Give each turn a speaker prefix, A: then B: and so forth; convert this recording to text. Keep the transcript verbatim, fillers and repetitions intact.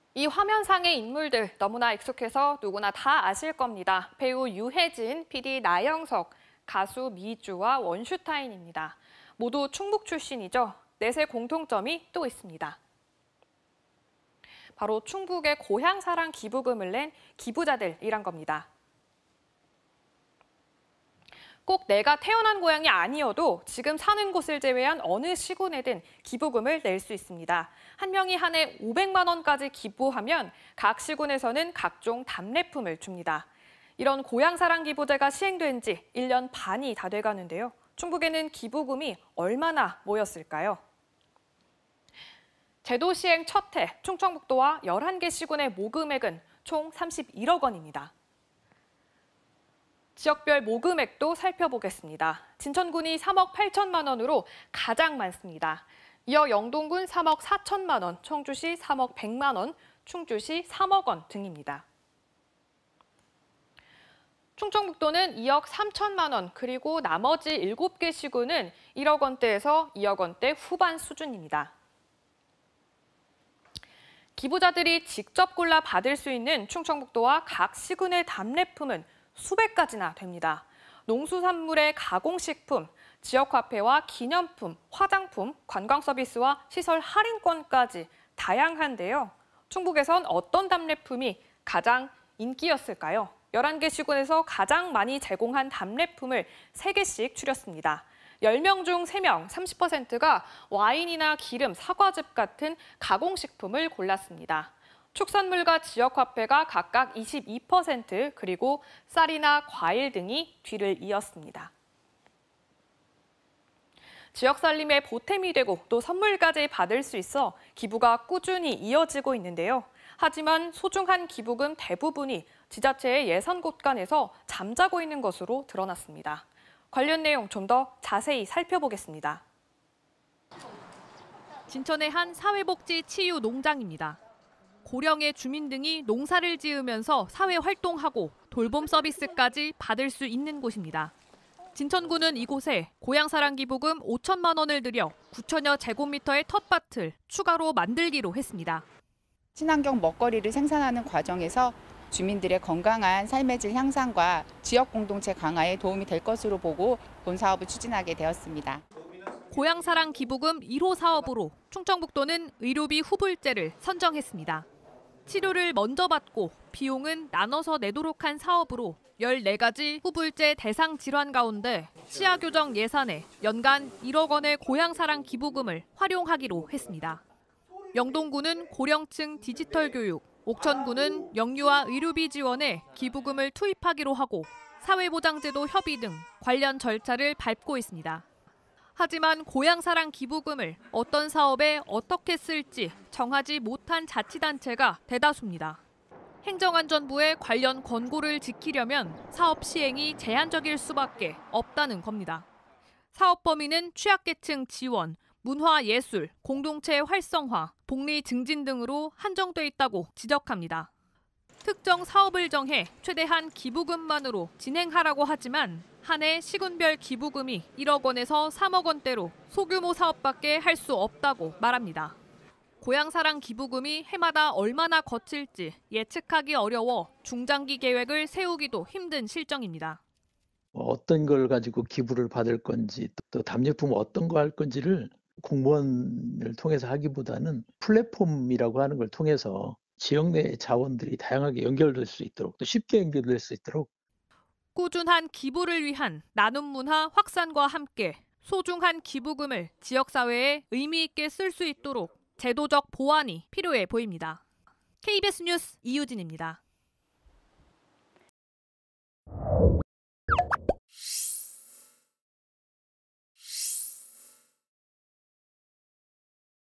A: 이 화면상의 인물들 너무나 익숙해서 누구나 다 아실 겁니다. 배우 유해진, 피디 나영석, 가수 미주와 원슈타인입니다. 모두 충북 출신이죠. 넷의 공통점이 또 있습니다. 바로 충북의 고향사랑 기부금을 낸 기부자들이란 겁니다. 꼭 내가 태어난 고향이 아니어도 지금 사는 곳을 제외한 어느 시군에든 기부금을 낼 수 있습니다. 한 명이 한 해 오백만 원까지 기부하면 각 시군에서는 각종 답례품을 줍니다. 이런 고향사랑 기부제가 시행된 지 일 년 반이 다 돼가는데요. 충북에는 기부금이 얼마나 모였을까요? 제도 시행 첫 해 충청북도와 열한 개 시군의 모금액은 총 삼십일억 원입니다. 지역별 모금액도 살펴보겠습니다. 진천군이 삼억 팔천만 원으로 가장 많습니다. 이어 영동군 삼억 사천만 원, 청주시 삼억 백만 원, 충주시 삼억 원 등입니다. 충청북도는 이억 삼천만 원, 그리고 나머지 일곱 개 시군은 일억 원대에서 이억 원대 후반 수준입니다. 기부자들이 직접 골라 받을 수 있는 충청북도와 각 시군의 답례품은 수백 가지나 됩니다. 농수산물의 가공식품, 지역화폐와 기념품, 화장품, 관광서비스와 시설 할인권까지 다양한데요. 충북에선 어떤 답례품이 가장 인기였을까요? 열한 개 시군에서 가장 많이 제공한 답례품을 세 개씩 추렸습니다. 열 명 중 세 명, 삼십 퍼센트가 와인이나 기름, 사과즙 같은 가공식품을 골랐습니다. 축산물과 지역화폐가 각각 이십이 퍼센트, 그리고 쌀이나 과일 등이 뒤를 이었습니다. 지역 살림에 보탬이 되고 또 선물까지 받을 수 있어 기부가 꾸준히 이어지고 있는데요. 하지만 소중한 기부금 대부분이 지자체의 예산 곳간에서 잠자고 있는 것으로 드러났습니다. 관련 내용 좀 더 자세히 살펴보겠습니다. 진천의 한 사회복지 치유 농장입니다. 고령의 주민 등이 농사를 지으면서 사회활동하고 돌봄 서비스까지 받을 수 있는 곳입니다. 진천구는 이곳에 고향사랑 기부금 오천만 원을 들여 구천여 제곱미터의 텃밭을 추가로 만들기로 했습니다.
B: 친환경 먹거리를 생산하는 과정에서 주민들의 건강한 삶의 질 향상과 지역 공동체 강화에 도움이 될 것으로 보고 본 사업을 추진하게 되었습니다.
A: 고향사랑 기부금 일 호 사업으로 충청북도는 의료비 후불제를 선정했습니다. 치료를 먼저 받고 비용은 나눠서 내도록 한 사업으로 열네 가지 후불제 대상 질환 가운데 치아 교정 예산에 연간 일억 원의 고향사랑 기부금을 활용하기로 했습니다. 영동구는 고령층 디지털 교육, 옥천구는 영유아 의료비 지원에 기부금을 투입하기로 하고 사회보장제도 협의 등 관련 절차를 밟고 있습니다. 하지만 고향사랑 기부금을 어떤 사업에 어떻게 쓸지 정하지 못한 자치단체가 대다수입니다. 행정안전부의 관련 권고를 지키려면 사업 시행이 제한적일 수밖에 없다는 겁니다. 사업 범위는 취약계층 지원, 문화예술, 공동체 활성화, 복리 증진 등으로 한정돼 있다고 지적합니다. 특정 사업을 정해 최대한 기부금만으로 진행하라고 하지만 한 해 시군별 기부금이 일억 원에서 삼억 원대로 소규모 사업밖에 할 수 없다고 말합니다. 고향사랑 기부금이 해마다 얼마나 거칠지 예측하기 어려워 중장기 계획을 세우기도 힘든 실정입니다.
C: 어떤 걸 가지고 기부를 받을 건지 또 답례품 어떤 거 할 건지를 공무원을 통해서 하기보다는 플랫폼이라고 하는 걸 통해서 지역 내 자원들이 다양하게 연결될 수 있도록 또 쉽게 연결될 수 있도록
A: 꾸준한 기부를 위한 나눔 문화 확산과 함께 소중한 기부금을 지역사회에 의미 있게 쓸 수 있도록 제도적 보완이 필요해 보입니다. 케이비에스 뉴스 이유진입니다.